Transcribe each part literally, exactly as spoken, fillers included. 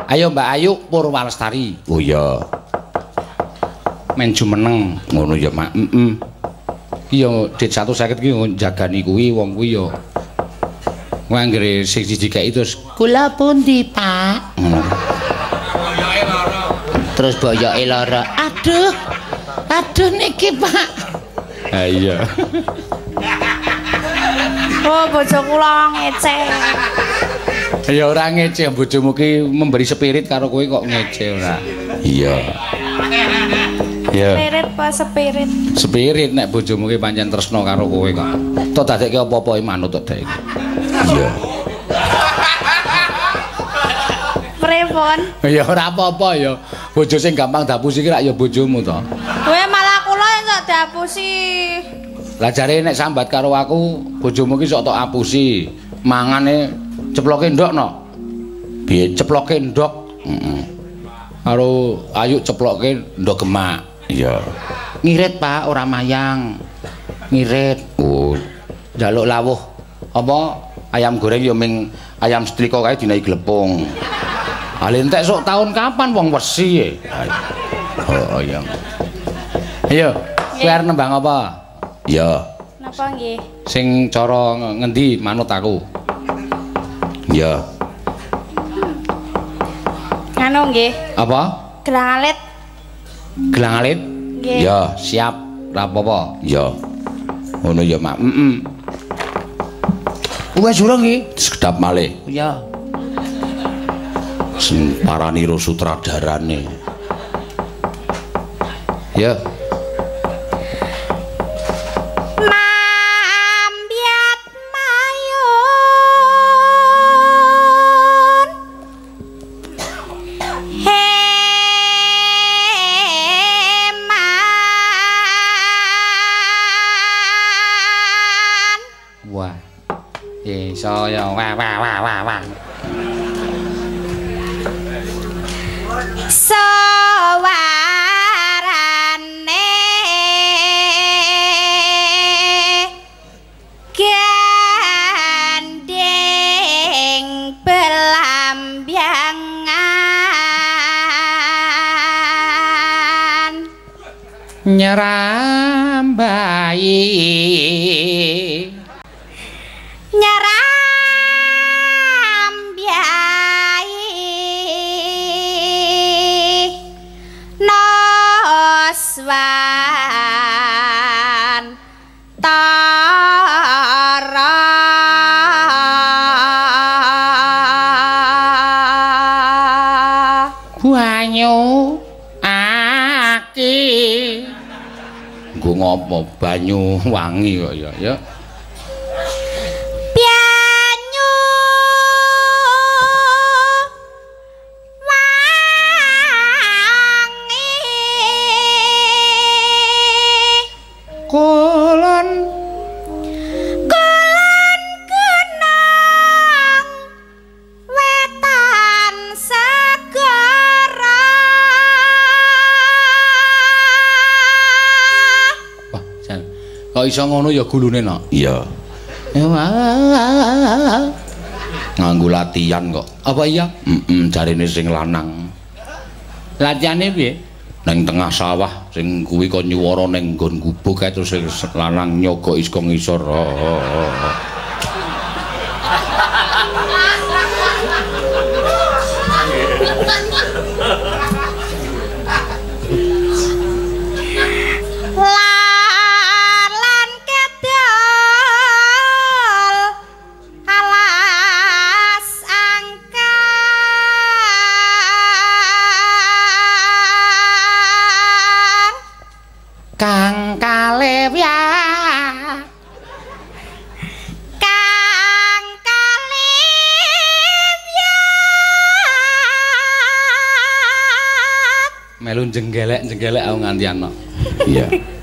Ayo Mbak Ayu Purwalestari. Oh iya. Men jumeneng ngono ya Mak. Heeh. Ki yo dit satu seket ki jagani kuwi wong kuwi yo. Kuwi anggere sing siji kek terus kula pundi Pak. Ngono. Boyoke lara. Terus boyoke lara. Aduh. Aduh niki Pak. Ha iya. Oh bojo kula ngece. Ya ora ngece bojomu ki memberi spirit karo kowe kok ngece ora. Iya. Ya. Spirit apa spirit? Spirit nek bojomu ki pancen tresno karo kowe kok. Tok dadekke apa-apa manut tok dadekke. Iya. Pripun? Ya ora apa-apa ya. Bojo sing gampang dapusi ki rak ya bojomu to. Kowe malah kula entuk dapusi. Lah jare nek sambat karo aku bojomu ki sok tok apusi. Mangane ceploke ndok no. Piye ceploke ndok? Heeh. Karo Ayu ceploke ndok gemak. Iya. Ngirit Pak, ora mayang. Ngirit. Oh, njaluk lawuh. Apa ayam goreng ya ming ayam setrika kae dinaiki glepung. Ale entek sok taun kapan wong wesi e. Oh, iya. Ayo, kowe arep nembang apa? Ya. Napa nggih? Sing cara ngendi manut aku? Ya. Anu nggih. Apa? Gelang alit. Gelang alit? Nggih. Ya, siap. Ora apa-apa. Ya. Ngono ya, Mak. Heeh. Wes urung iki, sekedap malih. Ya. Sing parani ro sutradarane. Ya. Mambiat mayun. Heman. Wah. Eh, saya wah wah wah wah wah. Sawarane gandeng belambyangan Nyerambai nyerambyai noswan tara banyu aki nggo ngopo banyu wangi kok ya ya banyu wangi kulon kulon kenang wetan segara wah jan kok iso ngono ya gulune no iya nganggo latihan kok apa iya heeh jarine sing lanang latihane piye nang tengah sawah sing kuwi kok nyuwara ning nggon gubuk kae terus sing lanang nyogok isko ngisor oh, oh, oh. lan kedol alas angkar Kang Kalewya kang kalewya melu jenggelek-jenggelek aku nganti ana iya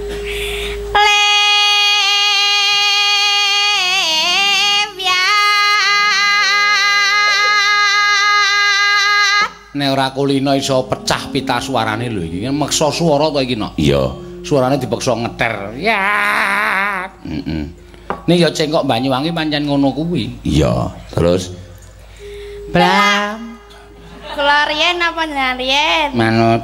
nek ora kulino iso pecah pita suarane lho iki meksa swara to iki no iya suarane dipeksa ngeter ya heeh nek ya cengkok Banyuwangi pancen ngono kuwi iya terus blam kula riyen apa jenengan riyen? Manut.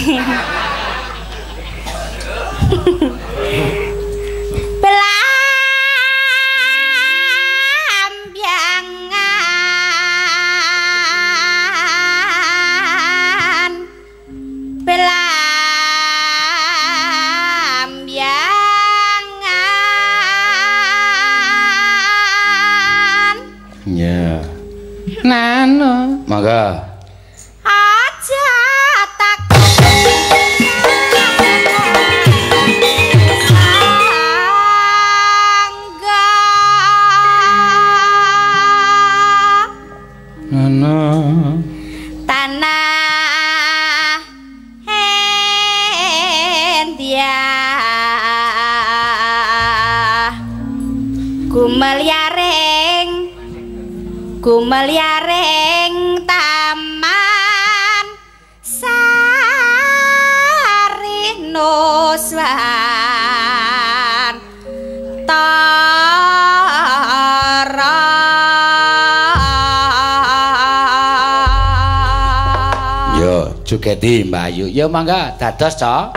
Belambiangan Belambiangan Ya. Nano. Mangga. aja tak Nano. tanah hendia gumelyaring gumelyaring taman sari nuswan tara Yo, jugeti Mbak Ayu. Yo mangga dados, Cok.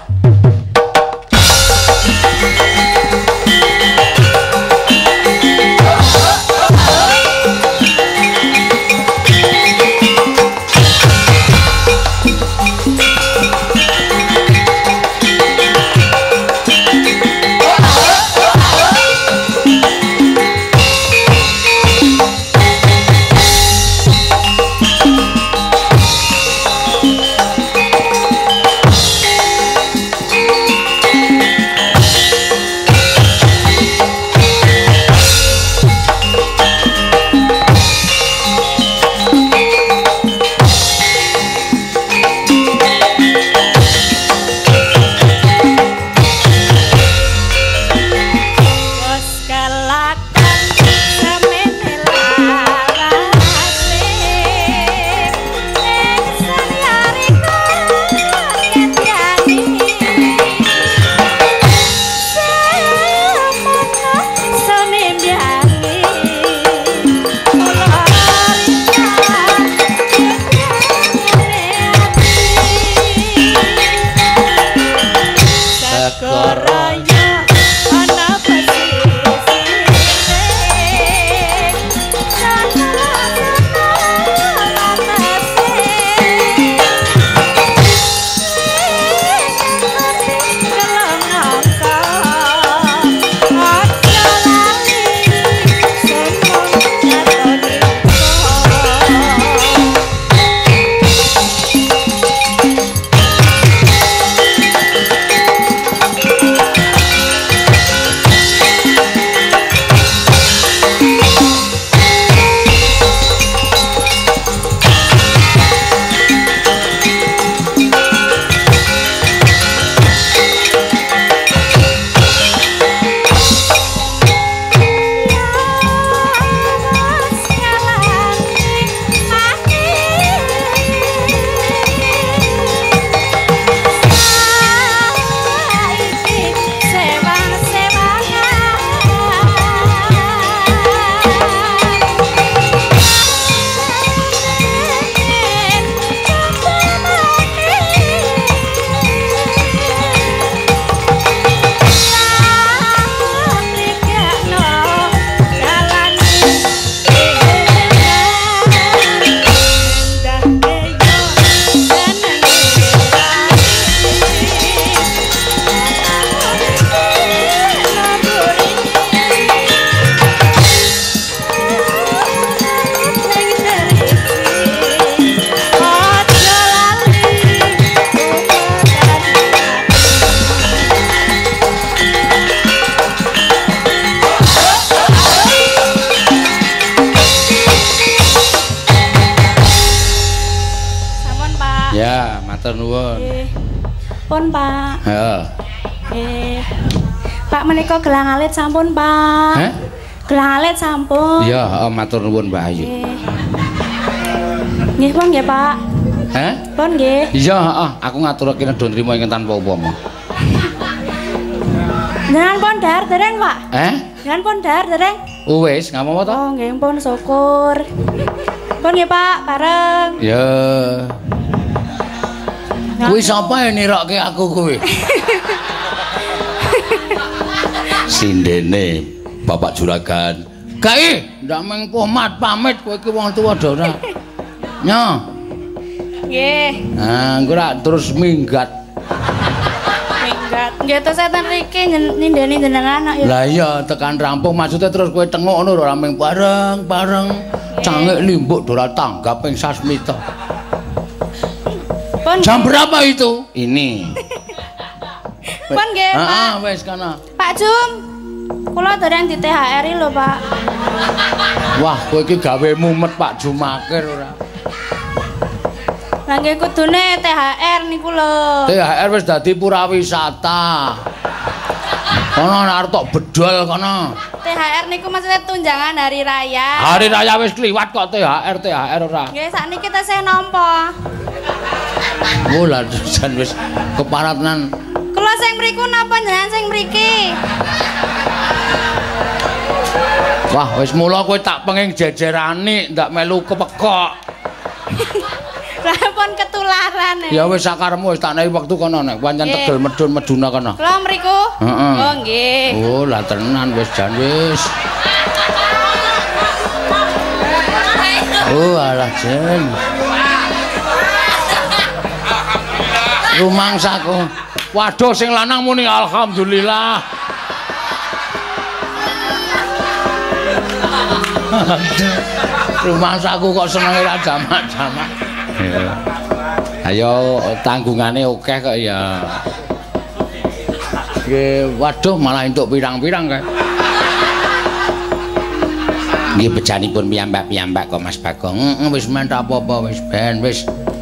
matur nuwun. Nggih. Pun, Pak. Heeh. Nggih. Pak menika gelang alit sampun, Pak. Hah? Gelang alit sampun. Iya, heeh, matur nuwun Mbak Ayu. Nggih. Nggih, pun nggih, Pak. Hah? Pun nggih. Iya, heeh, aku ngaturake nedha nrimo ingkang tanpa upama. Jenengan pun dar dereng, Pak? Eh? Jenengan pun dar dereng? Wis, ngamomo to? Oh, nggih pun syukur. Pun nggih Pak, bareng. Ya. Kuwi sapa yang nirokke aku kuwi? Sindene Bapak Juragan. Gai, ndak meng pomat pamit kowe iki wong tuwa do ora. Nyo. Nggih. Nah, engko rak terus minggat. Minggat. Nggih to setan riki nindeni jenengan ya. Lah iya tekan rampung maksudnya terus kowe tengok ngono ora meng bareng-bareng. Cangik limbuk dora tanggap ping sasmita. Pun Jam berapa itu? Ini. Pun nggih, Pak. Heeh, wis kana. Pak Jum. Kula dereng di T H R I lho, Pak. Wah, kowe iki gawe mumet Pak Jumakir ora. Lah nggih kudune T H R niku lho. T H R wis dadi purawisata. Kono arep tok bedol kono. T H R niku maksudnya tunjangan hari raya. Hari raya wis kliwat kok T H R T H R ora. Nggih, sakniki tesih nampa. Oh, lah jan wis keparatan. Kula sing mriku napa jenengan sing mriki? Wah, wis mula kowe tak penging jejerani ndak melu kepekok. Lah pun ketularan ya. Ya wis sakarepmu wis tak nehi wektu kono nek pancen Nggih. tegel medun meduna kono. Kula mriku? Heeh. Oh, nggih. Oh, lah tenan wis jan wis. Oh, alah jen. Rumangsaku. Waduh sing lanang muni alhamdulillah. Rumangsaku kok senenge ra jamak-jamak. Ayo tanggungane akeh kok ya. Nggih, waduh malah entuk pirang-pirang kae. Nggih bejanipun piyambak-piyambak kok Mas Bagong. Heeh wis men apa-apa wis ben wis.